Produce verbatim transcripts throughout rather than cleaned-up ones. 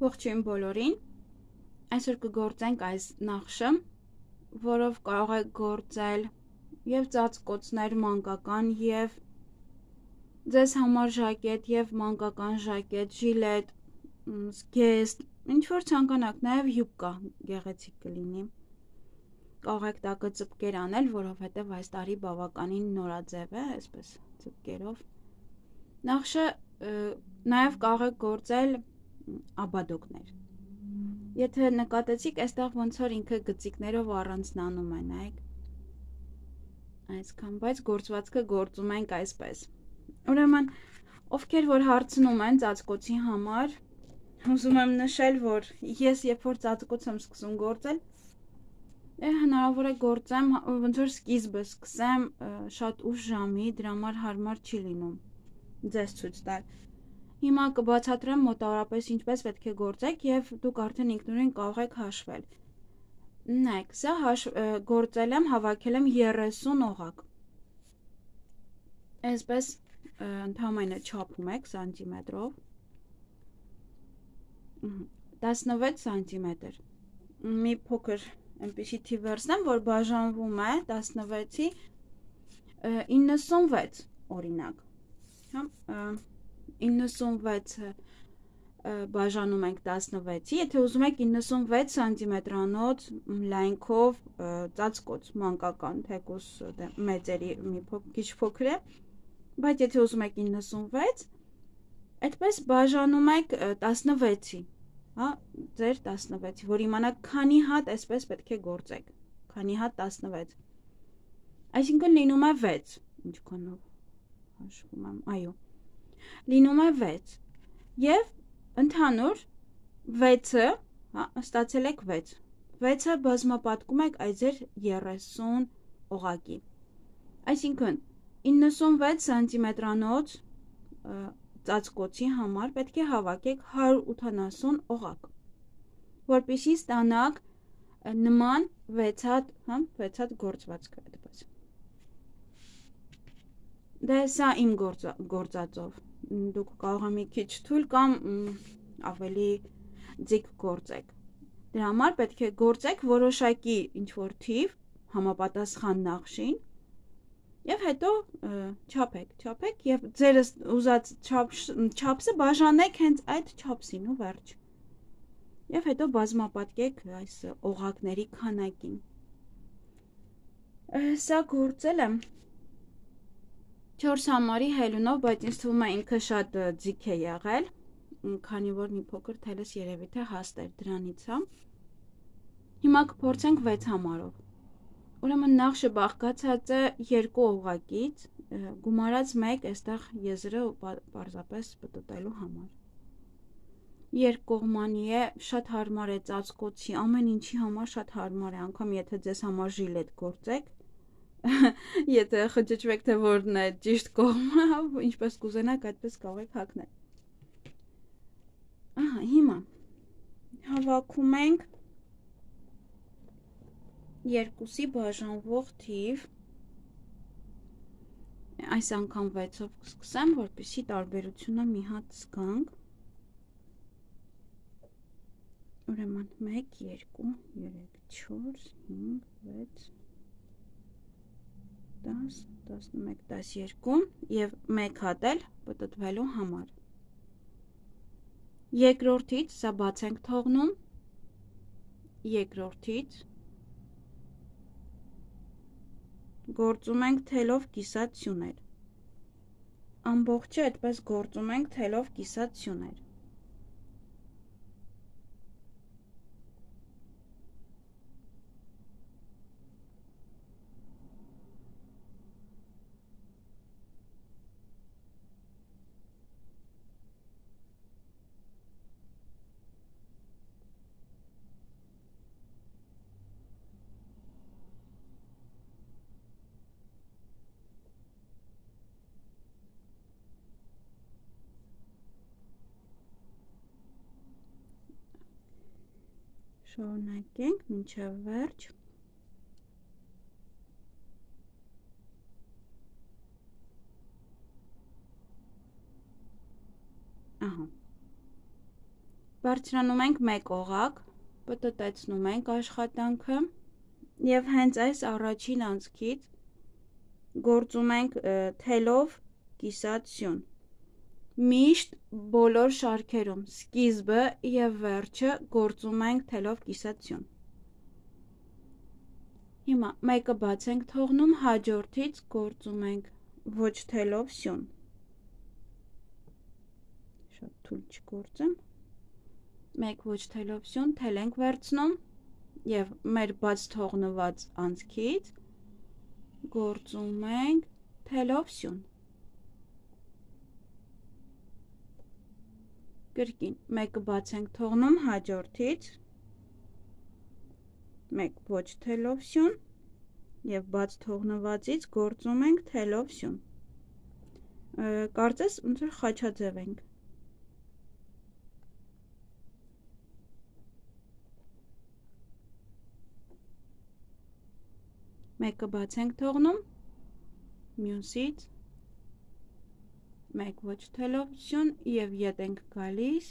Ողջույն բոլորին, այսօր կգործենք այս նախշը, որով կարող եք գործել և ծածկոցներ մանկական և ձեզ համար ժակետ և մանկական ժակետ, ժիլետ, զգեստ, ինչ-որ ցանկանաք, նաև յուբկա գեղեցիկ կլինի, կարող եք տակը ծպկեր անել, որովհետև այս տարի բավականին նորաձև է, այսպես ծպկերով, նախշը նաև կարող եք գործել աբադոկներ, եթե նկատեցիք, այստեղ ոնց որ ինքը գծիկներով առանձնանում է, նայեք, այսքան, բայց գործվածքը գործում ենք այսպես, ուրեմն, ովքեր որ հարցնում են ծածկոցի համար, ուզում եմ նշել, որ ես երբ որ ծածկոց եմ սկսում գործել, հնարավոր է գործեմ, ոնց որ սկիզբը սկսեմ շատ ուշ ժամի, դրա համար հարմար չի լինում, ձեզ ցույց տալ, հիմա կբացատրեմ մոտավորապես ինչպես պետք է գործեք և դուք արդեն ինքնուրույն կարող եք հաշվել, նայեք, սա գործել եմ, հավաքել եմ երեսուն օղակ, այսպես ընդամենը չափում եք սանտիմետրով, տասնվեց սանտիմետր, մի փոքր այնպիսի թիվ վերցնեմ, որ բաժանվում է տասնվեցի իննսունվեց օրինակ, իննսունվեցը բաժանում ենք տասնվեցի, եթե ուզում եք իննսունվեց սանտիմետրանոց լայնքով ծածկոց մանկական, թեկուզ մեծերի մի քիչ փոքր է, բայց եթե ուզում եք իննսունվեց, այդպես բաժանում եք տասնվեցի, ձեր տասնվեցի, որ իմանաք քանի հատ այսպես պետք է գործեք, քանի հատ տասնվեց, այսինքն լինում է վեց, ինչքանով հաշվում եմ, այո, լինում է վեց, և ընդհանուր վեցը, ստացել եք վեց, վեցը բազմապատկում եք այս ձեր երեսուն օղակի, այսինքն իննսունվեց սանտիմետրանոց ծածկոցի համար պետք է հավաքեք հարյուր ութանասուն օղակ, որպեսզի ստանաք նման վեց հատ գործվածքը, դե սա իմ գործածով, դուք կարող է մի քիչ թույլ կամ ավելի ձիգ գործեք, դրա համար պետք է գործեք որոշակի ինչ-որ թիվ, համապատասխան նախշին, և հետո չափեք, չափեք և ձեր ուզած չափսը բաժանեք հենց այդ չափսին ու վերջ, և հետո բազմապատկեք այս օղակների քանակին, սա գործել եմ չորս համարի հելունով, բայց ինձ թվում է ինքը շատ ձիգ է եղել, քանի որ մի փոքր թելս երևի թե հաստ էր դրանից, հիմա կփորձենք վեց համարով, ուրեմն նախշը բաղկացած է երկու օղակից, գումարած մեկ այստեղ եզրը պարզապես պտտելու համար, երկկողմանի է, շատ հարմար է ծածկոցի, ամեն ինչի համար շատ հարմար է, անգամ եթե ձեզ համար ժիլետ գործեք, եթե խճճվեք թե որն է ճիշտ կողմը, ինչպես կուզենաք, այդպես կարող եք հագնել, ահա, հիմա, հավաքում ենք երկուսի բաժանվող թիվ, այս անգամ վեցով կսկսեմ, որպեսզի տարբերությունը մի հատ զգանք, ուրեմն մեկ, երկու, երեք, չորս, հինգ, վեց, դաս, տասնմեկ, տասներկու և մեկ հատ էլ պտտվելու համար, երկրորդից, սա բաց ենք թողնում, երկրորդից, գործում ենք թելով կիսատ սյուներ, ամբողջը այդպես գործում ենք թելով կիսատ սյուներ, շարունակենք մինչև վերջ, ահա, բարձրանում ենք մեկ օղակ, պտտեցնում ենք աշխատանքը և հենց այս առաջին անցքից գործում ենք թելով կիսացյուն։ Միշտ բոլոր շարքերում սկիզբը և վերջը գործում ենք թելով կիսացյուն։ Հիմա մեկը բաց ենք թողնում, հաջորդից գործում ենք ոչ թելով սյուն։ Շատ թույլ չգործեմ։ Մեկ ոչ թելով սյուն, թել ենք վերցնում և մեր բաց թողնված անցքից գործում ենք թելով սյուն։ Կրկին մեկը բաց ենք թողնում, հաջորդից մեկ ոչ թելով սյուն և բաց թողնվածից գործում ենք թելով սյուն։ Կարծես ոնց որ խաչաձև ենք։ Մեկը բաց ենք թողնում, մյուսից մեկ ոչ թելով սյուն և ետ ենք գալիս,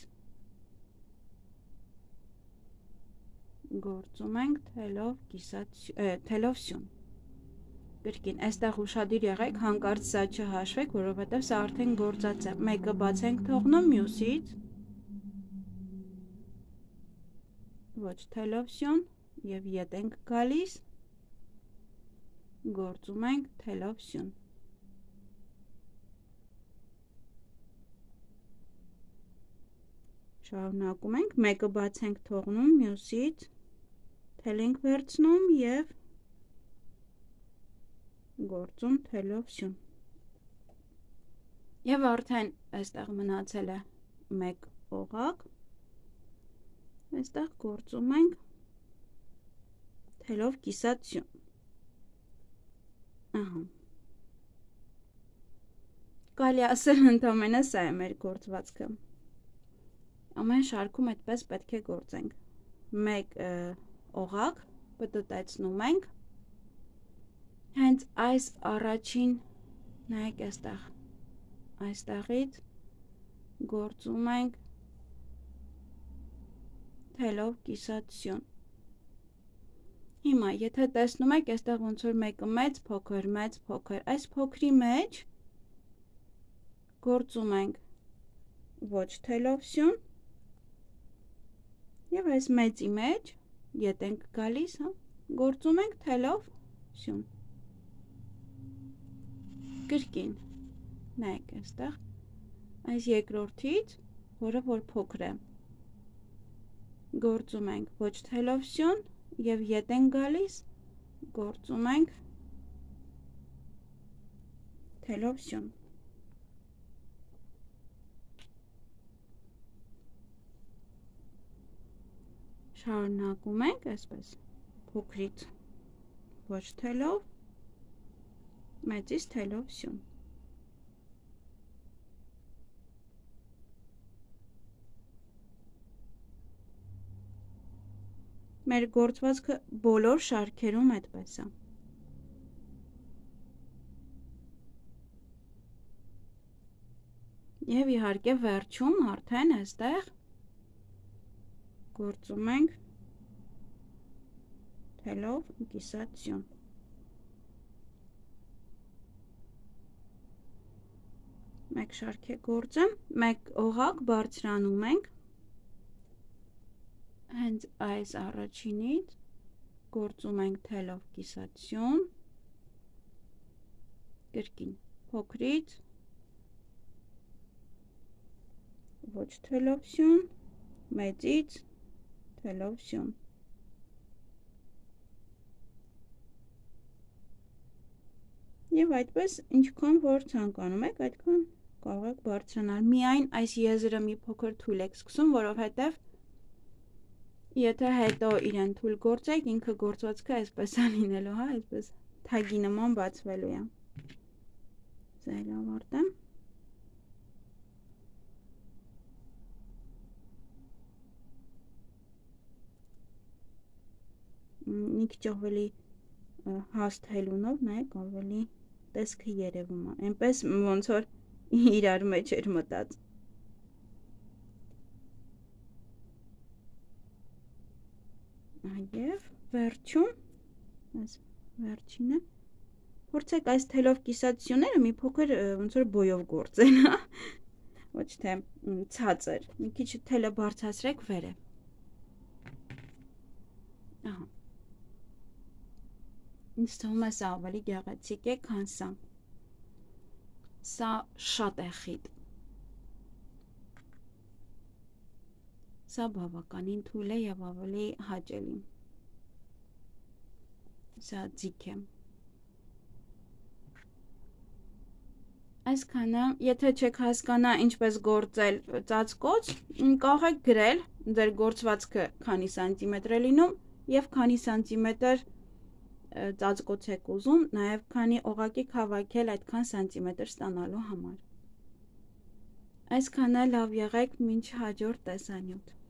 գործում ենք թելով սյուն։ Կրկին, այստեղ ուշադիր եղեք, հանկարծ սա չհաշվեք, որովհետև սա արդեն գործած է։ Մեկը բաց ենք թողնում, մյուսից ոչ թելով սյուն և ետ ենք գալիս, գործում ենք թելով սյուն։ Շարունակում ենք, մեկը բաց ենք թողնում, մյուսից թել ենք վերցնում և գործում թելով սյուն։ Եվ արդեն այստեղ մնացել է մեկ օղակ, այստեղ գործում ենք թելով կիսացյուն։ Ահա։ Կարելի ասել ընդամենը սա է մեր գործվածքը։ Ամեն շարքում այդպես պետք է գործենք։ Մեկ օղակ պտտեցնում ենք, հենց այս առաջին, նայեք այստեղ, այստեղից գործում ենք թելով կիսացյուն։ Հիմա, եթե տեսնում եք, այստեղ ոնց որ մեկը մեծ, փոքր, մեծ, փոքր, այս փոքրի մեջ գործում ենք ոչ թելով սյուն և այս մեծի մեջ ետ ենք գալիս, գործում ենք թելով սյուն։ Կրկին, նայեք այստեղ, այս երկրորդից, որը որ փոքր է, գործում ենք ոչ թելով սյուն և ետ ենք գալիս, գործում ենք թելով սյուն։ Շարունակում ենք այսպես, փոքրից ոչ թելով, մեծից թելով սյուն։ Մեր գործվածքը բոլոր շարքերում այդպես է։ Եվ իհարկե վերջում արդեն այստեղ գործում ենք թելով կիսացյուն։ Մեկ շարք է գործը, մեկ օղակ բարձրանում ենք, հենց այս առաջինից գործում ենք թելով կիսացյուն, կրկին փոքրից ոչ թելով սյուն, մեծից թելով սյուն։ Եվ այդպես ինչքան որ ցանկանում եք, այդքան կարող եք բարձրանալ։ Միայն այս եզրը մի փոքր թույլ եք սկսում, որովհետև եթե հետո իրեն թույլ գործեք, ինքը գործվածքը այսպես է լինելու, հա, այսպես թագի նման բացվելու է։ Սա էլ ավարտեմ։ Մի քիչ ավելի հաստ հելունով, նայեք, ավելի տեսքը երևում է, այնպես ոնց որ իրար մեջ էր մտած։ Եվ վերջում, այս վերջինը, փորձեք այս թելով կիսատությունները մի փոքր ոնց որ բոյով գործեն, հա, ոչ թե ցածր, մի քիչ թելը բարձրացրեք վերև, ահա, ինձ թվում է սա ավելի գեղեցիկ է, քան սա, սա շատ է խիտ, սա բավականին թույլ է և ավելի հաճելի, սա ձիգ է, այսքանը, եթե չեք հասկանա ինչպես գործել ծածկոց, կարող եք գրել ձեր գործվածքը քանի սանտիմետր է լինում և քանի սանտիմետր ծածկոց եք ուզում, նաև քանի օղակ եք հավաքել այդքան սանտիմետր ստանալու համար։ Այսքանը լավ եղեք մինչ հաջորդ տեսանյութ։